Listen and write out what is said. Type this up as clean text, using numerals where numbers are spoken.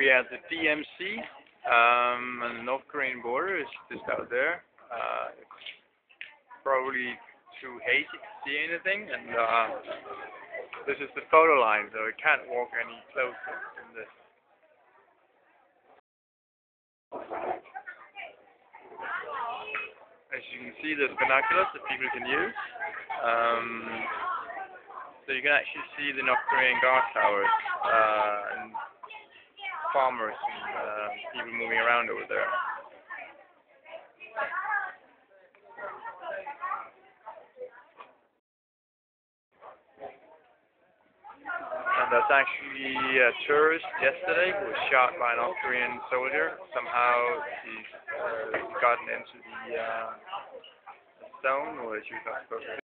We are at the DMC, and the North Korean border is just out there. It's probably too hazy to see anything, and this is the photo line, so I can't walk any closer than this. As you can see, there's binoculars that people can use. So you can actually see the North Korean guard towers and farmers and people moving around over there. And there's actually a tourist yesterday who was shot by a North Korean soldier. Somehow he's gotten into the stone, which he's not supposed to